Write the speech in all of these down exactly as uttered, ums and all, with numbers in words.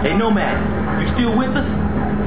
Hey, Nomad, you still with us?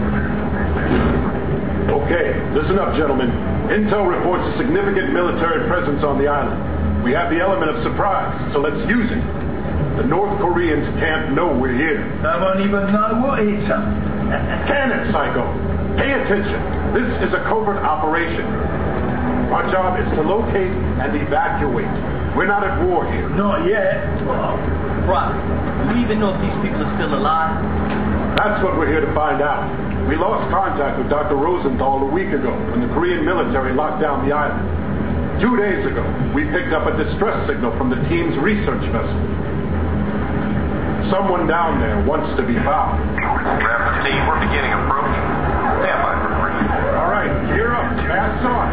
Okay, listen up, gentlemen. Intel reports a significant military presence on the island. We have the element of surprise, so let's use it. The North Koreans can't know we're here. I won't even know what hit them. Can it, Psycho? Pay attention. This is a covert operation. Our job is to locate and evacuate. We're not at war here. Not yet. Brock, do we even know if these people are still alive? That's what we're here to find out. We lost contact with Doctor Rosenthal a week ago when the Korean military locked down the island. Two days ago, we picked up a distress signal from the team's research vessel. Someone down there wants to be found. Rapid team, we're beginning approach. Stand by for three. All right, gear up. Fast on.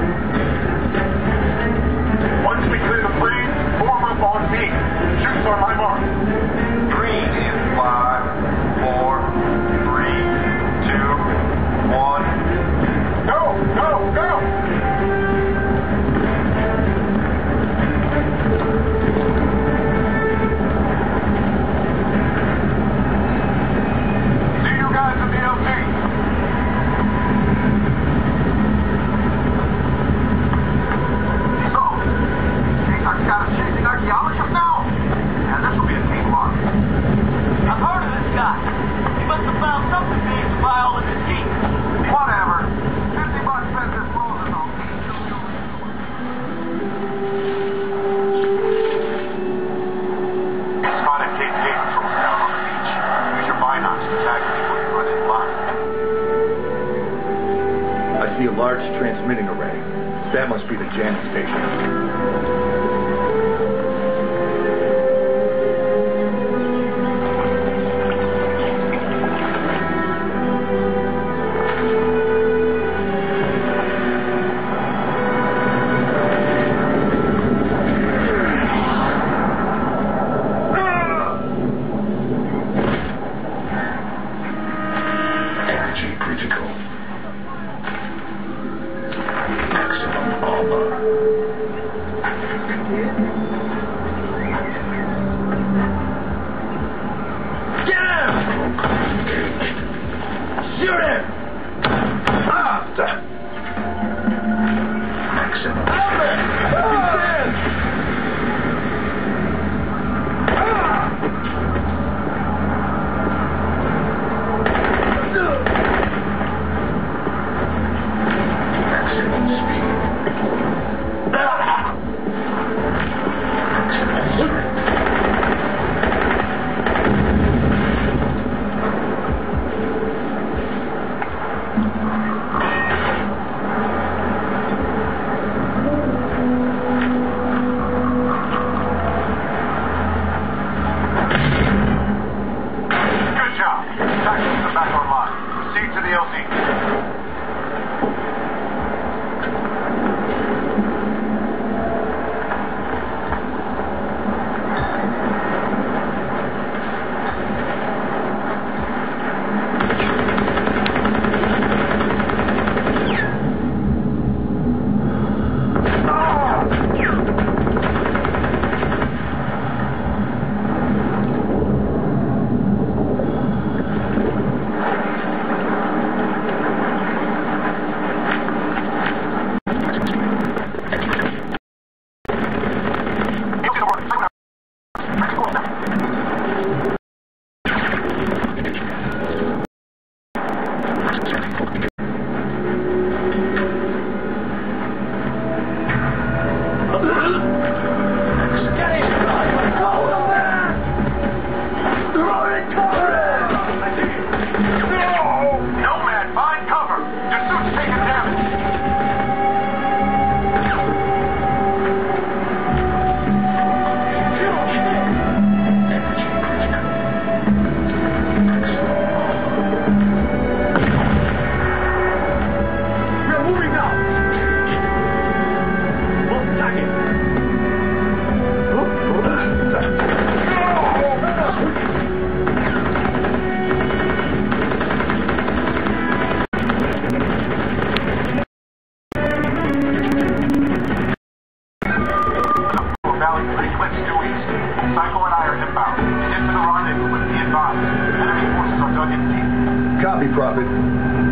Once we clear the plane, form up on me. Shoots on my mark. Green in five, four, three, two, one. Go, go, go! See you guys at the L T. So, I've got a chasing archaeologist now? Yeah, this will be a team loss. I've heard of this guy. He must have found something big to buy all of his teeth. Whatever. Fifty bucks spent this closing on. Spotted Kate Davidson down on the beach. Use your binocs to tag people you run in line. I see a large transmitting array. That must be the jamming station. Energy critical. Maximum armor. Copy, Prophet.